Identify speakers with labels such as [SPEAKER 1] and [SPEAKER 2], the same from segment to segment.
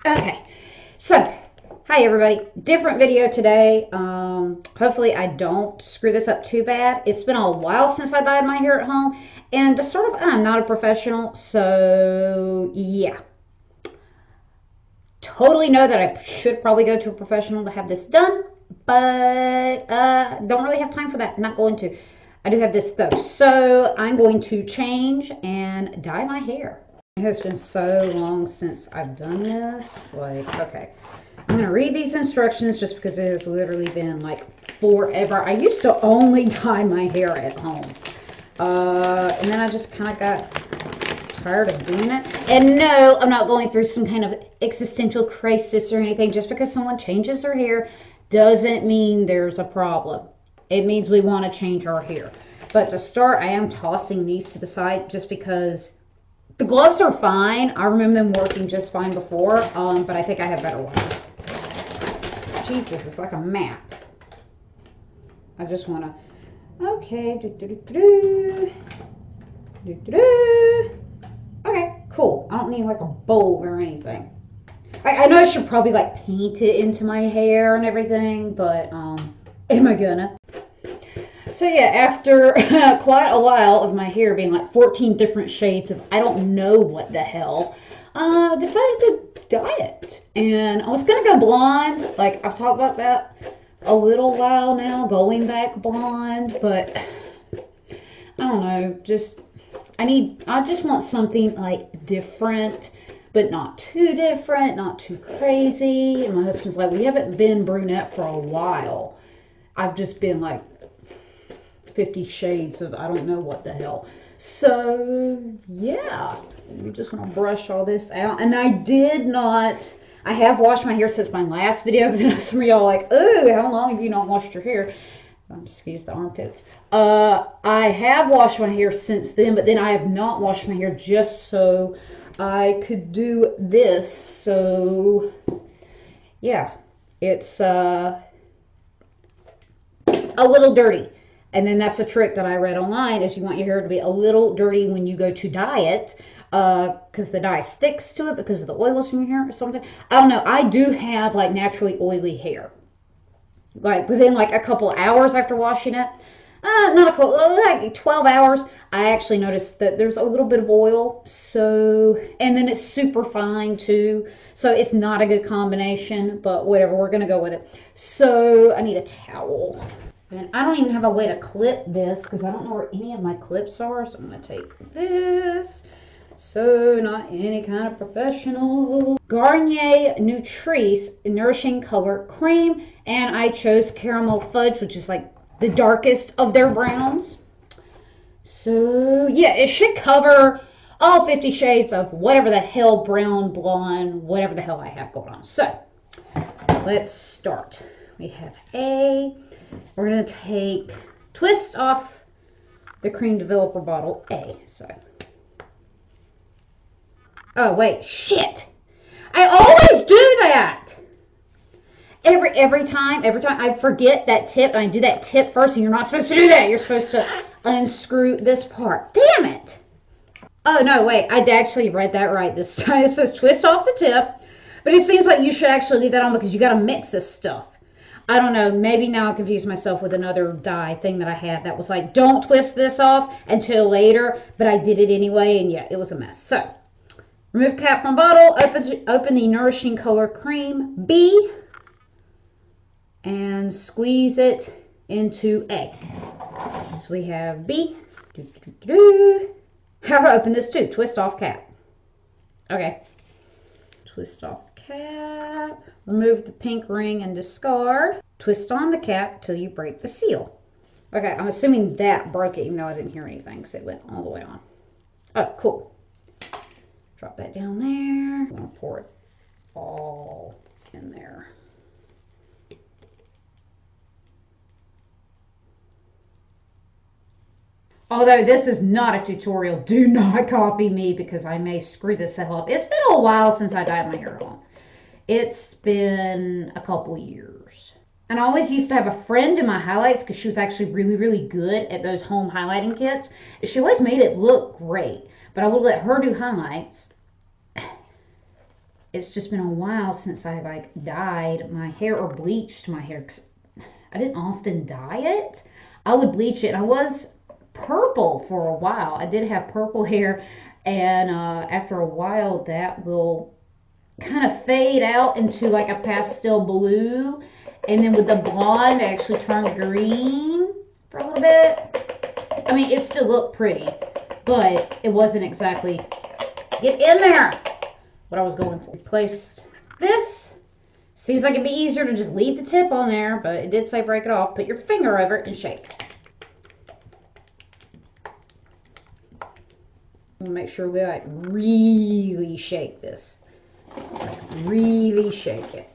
[SPEAKER 1] Okay, so hi everybody, different video today. Hopefully I don't screw this up too bad. It's been a while since I dyed my hair at home, and to start off, I'm not a professional, so yeah. Totally know that I should probably go to a professional to have this done, but don't really have time for that. I'm not going to. I do have this though, so I'm going to change and dye my hair. It has been so long since I've done this. Like, okay, I'm going to read these instructions just because it has literally been like forever. I used to only dye my hair at home. And then I just kind of got tired of doing it. And no, I'm not going through some kind of existential crisis or anything. Just because someone changes their hair doesn't mean there's a problem. It means we want to change our hair. But to start, I am tossing these to the side just because the gloves are fine. I remember them working just fine before, but I think I have better ones. Jesus, it's like a map. I just want to, okay, okay, cool. I don't need like a bowl or anything. I know I should probably like paint it into my hair and everything, but am I gonna? So yeah, after quite a while of my hair being like 14 different shades of I don't know what the hell, decided to dye it. And I was going to go blonde. Like, I've talked about that a little while now, going back blonde. But, I don't know, I just want something like different, but not too different, not too crazy. And my husband's like, we haven't been brunette for a while. I've just been like 50 shades of I don't know what the hell. So yeah, we're just gonna brush all this out. And I have washed my hair since my last video, because I know some of y'all are like, oh, how long have you not washed your hair? Excuse the armpits. I have washed my hair since then, but then I have not washed my hair just so I could do this. So yeah, it's a little dirty. And then that's a trick that I read online, is you want your hair to be a little dirty when you go to dye it, because the dye sticks to it because of the oils in your hair or something. I don't know. I do have like naturally oily hair. Like within like a couple hours after washing it, not a couple, like 12 hours, I actually noticed that there's a little bit of oil. So, and then it's super fine too. So it's not a good combination, but whatever, we're going to go with it. So I need a towel. And I don't even have a way to clip this because I don't know where any of my clips are. So I'm going to take this. So not any kind of professional. Garnier Nutrisse Nourishing Color Cream. And I chose Caramel Fudge, which is like the darkest of their browns. So yeah, it should cover all 50 shades of whatever the hell, brown, blonde, whatever the hell I have going on. So let's start. We have we're going to twist off the cream developer bottle A. So, oh wait, shit. I always do that. Every time I forget that tip, and I do that tip first, and you're not supposed to do that. You're supposed to unscrew this part. Damn it. Oh no, wait, I actually read that right this time. It says twist off the tip, but it seems like you should actually leave that on because you got to mix this stuff. I don't know, maybe now I confuse myself with another dye thing that I had that was like, don't twist this off until later, but I did it anyway, and yeah, it was a mess. So, remove cap from bottle, open the Nourishing Color Cream B, and squeeze it into A. So we have B. How to open this too, twist off cap. Okay, twist off cap, remove the pink ring and discard. Twist on the cap till you break the seal. Okay, I'm assuming that broke it, even though I didn't hear anything because it went all the way on. Oh, cool. Drop that down there. I'm going to pour it all in there. Although this is not a tutorial, do not copy me because I may screw this up. It's been a while since I dyed my hair at home. It's been a couple years. And I always used to have a friend in my highlights because she was actually really, really good at those home highlighting kits. She always made it look great. But I would let her do highlights. it's just been a while since I like dyed my hair or bleached my hair. 'Cause I didn't often dye it. I would bleach it. And I was purple for a while. I did have purple hair, and after a while that will kind of fade out into like a pastel blue, and then with the blonde it actually turned green for a little bit. I mean, it still looked pretty, but it wasn't exactly get in there what I was going for. Replaced this. Seems like it'd be easier to just leave the tip on there, but it did say break it off. Put your finger over it and shake. Make sure we like really shake this. Like really shake it.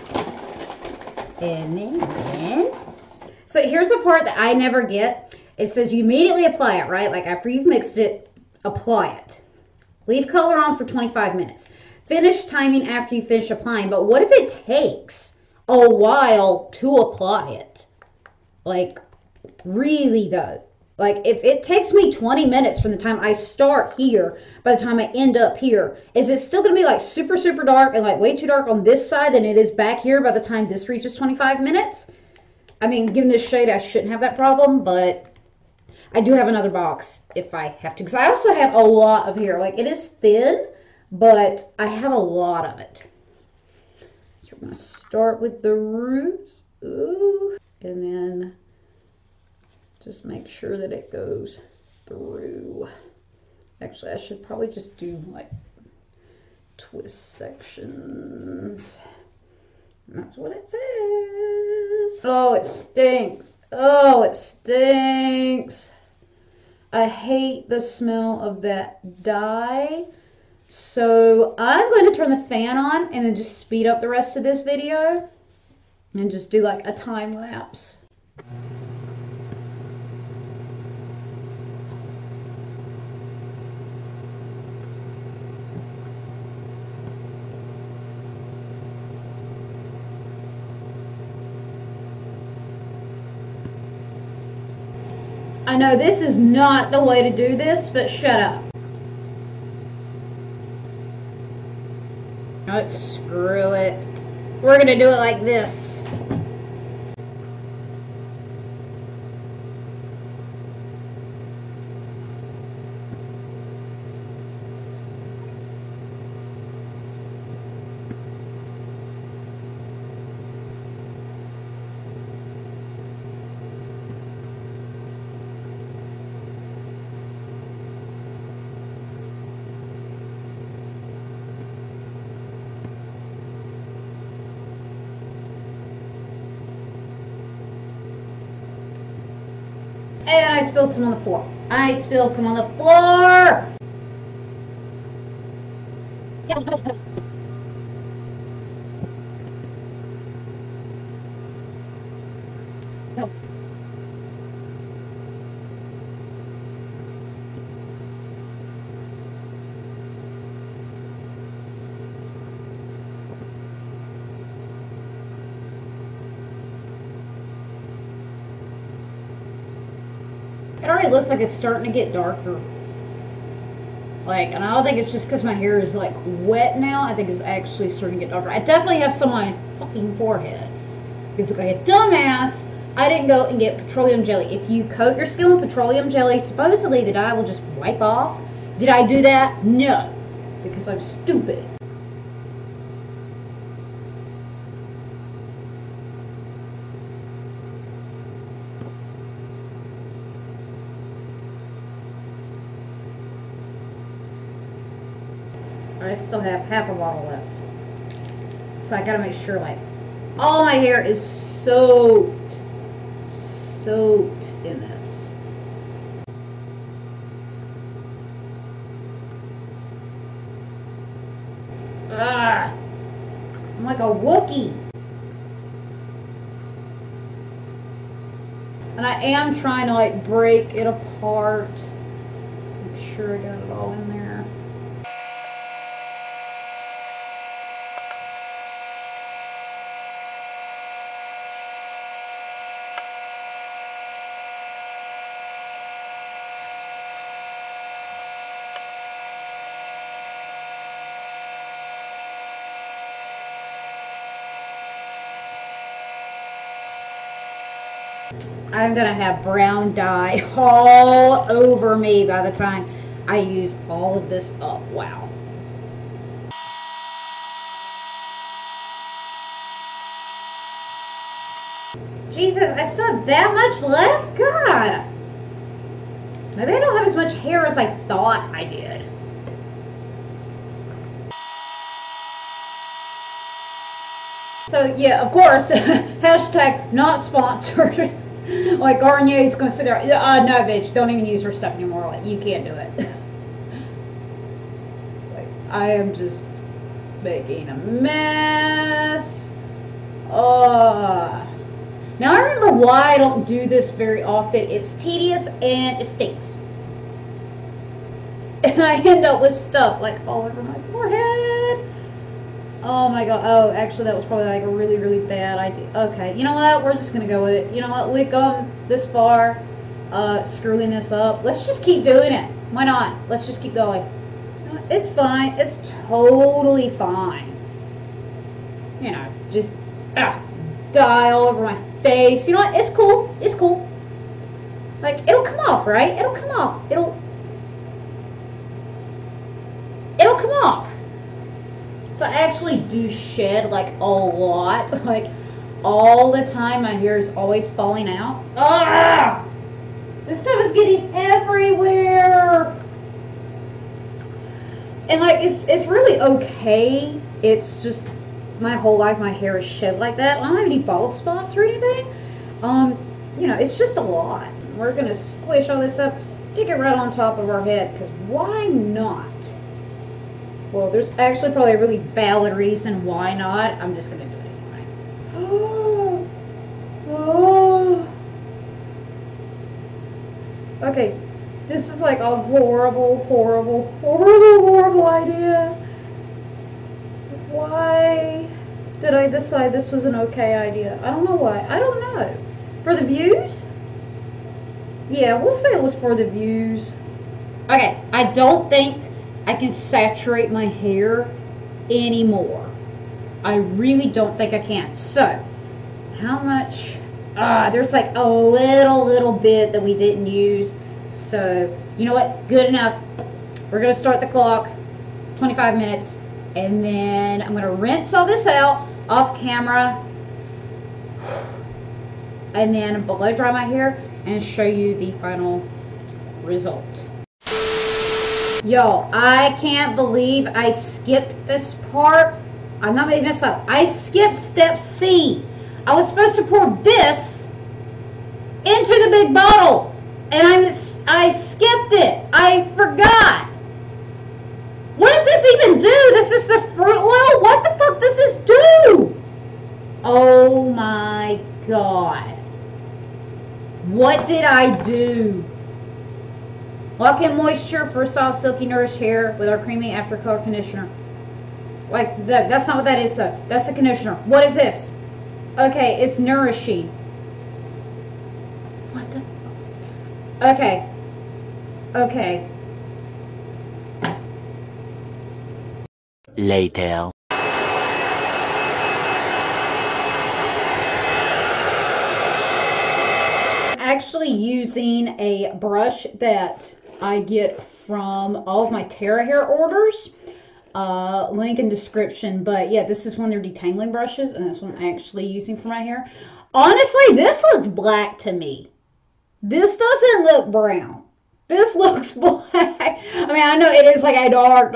[SPEAKER 1] And then, so here's the part that I never get. It says you immediately apply it, right? Like after you've mixed it, apply it. Leave color on for 25 minutes. Finish timing after you finish applying. But what if it takes a while to apply it? Like, really though. Like, if it takes me 20 minutes from the time I start here, by the time I end up here, is it still going to be like super, super dark and like way too dark on this side than it is back here by the time this reaches 25 minutes? I mean, given this shade, I shouldn't have that problem, but I do have another box if I have to. Because I also have a lot of hair. Like, it is thin, but I have a lot of it. So we're going to start with the roots. Ooh. And then just make sure that it goes through. Actually, I should probably just do like twist sections. And that's what it says. Oh, it stinks. Oh, it stinks. I hate the smell of that dye. So I'm going to turn the fan on and then just speed up the rest of this video and just do like a time lapse. I know this is not the way to do this, but shut up. Let's screw it. We're going to do it like this. And I spilled some on the floor. I spilled some on the floor! It already looks like it's starting to get darker. Like, and I don't think it's just because my hair is like wet now. I think it's actually starting to get darker. I definitely have some on my fucking forehead. Because like a dumbass, I didn't go and get petroleum jelly. If you coat your skin with petroleum jelly, supposedly the dye will just wipe off. Did I do that? No. Because I'm stupid. I still have half a bottle left. So I gotta make sure like all my hair is soaked in this. Ah, I'm like a Wookiee. And I am trying to like break it apart. Make sure I got it all in there. I'm gonna have brown dye all over me by the time I use all of this up. Wow. Jesus, I still have that much left? God. Maybe I don't have as much hair as I thought I did. So yeah, of course, hashtag not sponsored. Like Garnier is gonna sit there, no bitch, don't even use her stuff anymore. Like, you can't do it. Like, I am just making a mess. Now I remember why I don't do this very often. It's tedious and it stinks. And I end up with stuff like all over my forehead. Oh my god. Oh, actually that was probably like a really, really bad idea. Okay, you know what? We're just gonna go with it. You know what? We've gone this far, screwing this up. Let's just keep doing it. Why not? Let's just keep going. You know, it's fine. It's totally fine. You know, just dye all over my face. You know what? It's cool. It's cool. Like, it'll come off, right? It'll come off. It'll come off. So I actually do shed like a lot. Like, all the time my hair is always falling out. Ah! This stuff is getting everywhere. And like, it's really okay. It's just my whole life my hair is shed like that. I don't have any bald spots or anything. You know, it's just a lot. We're gonna squish all this up, stick it right on top of our head, because why not? Well, there's actually probably a really valid reason why not. I'm just gonna do it anyway. Okay, this is like a horrible, horrible, horrible, horrible idea. Why did I decide this was an okay idea? I don't know why. I don't know. For the views? Yeah, we'll say it was for the views. Okay, I don't think I can saturate my hair anymore. I really don't think I can. So, how much? There's like a little bit that we didn't use. So, you know what? Good enough. We're going to start the clock. 25 minutes. And then I'm going to rinse all this out off camera. And then blow dry my hair and show you the final result. Yo, I can't believe I skipped this part. I'm not making this up. I skipped step C. I was supposed to pour this into the big bottle. And I skipped it. I forgot. What does this even do? This is the fruit oil? What the fuck does this do? Oh my god. What did I do? Lock in moisture for soft, silky, nourished hair with our creamy after color conditioner. Like, that's not what that is though. That's the conditioner. What is this? Okay, it's nourishing. What the? Okay. Okay.
[SPEAKER 2] Later.
[SPEAKER 1] Actually using a brush that I get from all of my Terra hair orders. Link in description. But yeah, this is one of their detangling brushes, and that's what I'm actually using for my hair. Honestly, this looks black to me. This doesn't look brown. This looks black. I mean, I know it is like a dark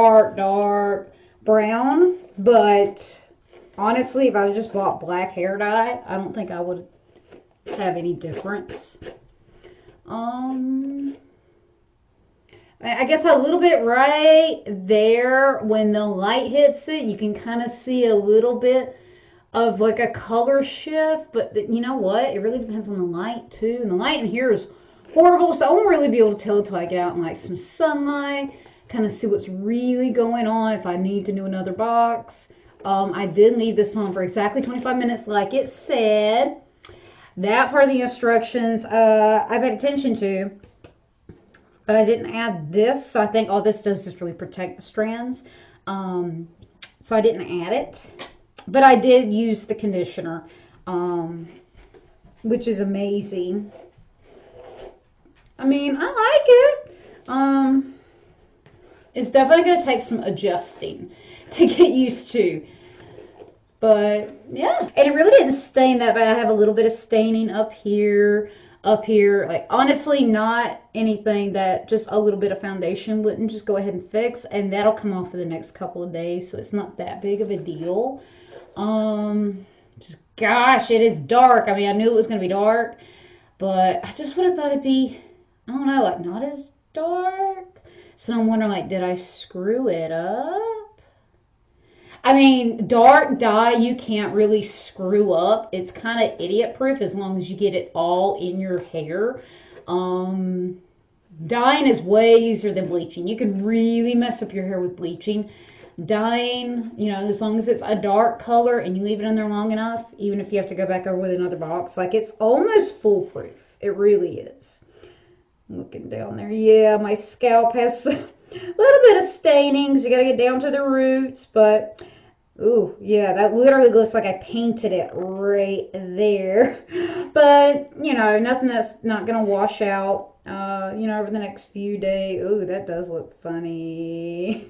[SPEAKER 1] brown, but honestly, if I just bought black hair dye, I don't think I would have any difference. I guess a little bit right there when the light hits it, you can kind of see a little bit of like a color shift, but you know what? It really depends on the light too, and the light in here is horrible, so I won't really be able to tell until I get out in like some sunlight, kind of see what's really going on, if I need to do another box. I did leave this on for exactly 25 minutes like it said. That part of the instructions I paid attention to, but I didn't add this, so I think all this does is really protect the strands. So I didn't add it, but I did use the conditioner. which is amazing. I mean, I like it. It's definitely going to take some adjusting to get used to. But, yeah. And it really didn't stain that bad. I have a little bit of staining up here. Like, honestly, not anything that just a little bit of foundation wouldn't just go ahead and fix. And that'll come off for the next couple of days. So, it's not that big of a deal. Gosh, it is dark. I mean, I knew it was going to be dark. But I just would have thought it'd be, I don't know, like, not as dark. So I'm wondering, like, did I screw it up? I mean, dark dye, you can't really screw up. It's kind of idiot-proof as long as you get it all in your hair. Dyeing is way easier than bleaching. You can really mess up your hair with bleaching. Dyeing, you know, as long as it's a dark color and you leave it in there long enough, even if you have to go back over with another box, like, it's almost foolproof. It really is. Looking down there, yeah, my scalp has a little bit of stainings. You gotta get down to the roots, but ooh, yeah, that literally looks like I painted it right there. But you know, nothing that's not gonna wash out. You know, over the next few days. Ooh, that does look funny.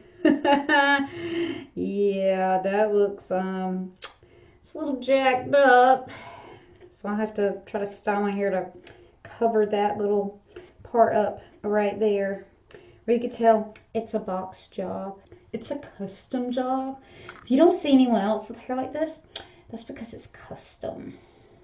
[SPEAKER 1] Yeah, that looks it's a little jacked up. So I have to try to style my hair to cover that little part up right there, where you can tell it's a box job. It's a custom job. If you don't see anyone else with hair like this, that's because it's custom.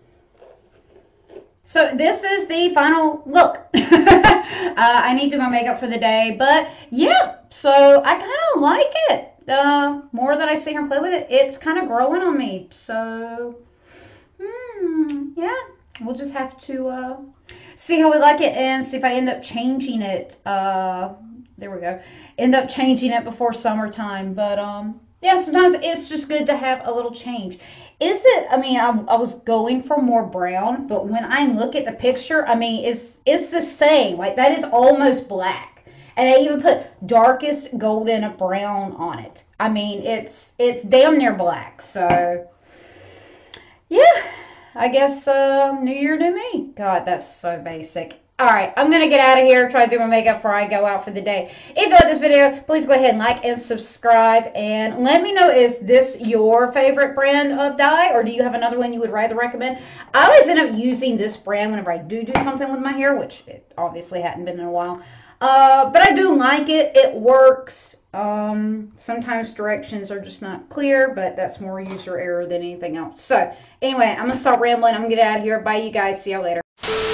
[SPEAKER 1] So this is the final look. I need to do my makeup for the day, but yeah, so I kind of like it. The more that I see her play with it, it's kind of growing on me. So yeah, we'll just have to see how we like it and see if I end up changing it. There we go. End up changing it before summertime. But yeah, sometimes it's just good to have a little change. Is it, I mean, I was going for more brown, but when I look at the picture, I mean, it's the same. Like, that is almost black. And I even put darkest golden brown on it. I mean, it's damn near black. So, yeah. I guess new year, new me. God, that's so basic. All right, I'm going to get out of here, try to do my makeup before I go out for the day. If you like this video, please go ahead and like and subscribe. And let me know, is this your favorite brand of dye? Or do you have another one you would rather recommend? I always end up using this brand whenever I do something with my hair, which it obviously hadn't been in a while. But I do like it. It works. Sometimes directions are just not clear, but that's more user error than anything else. So, anyway, I'm going to stop rambling. I'm going to get out of here. Bye, you guys. See y'all later.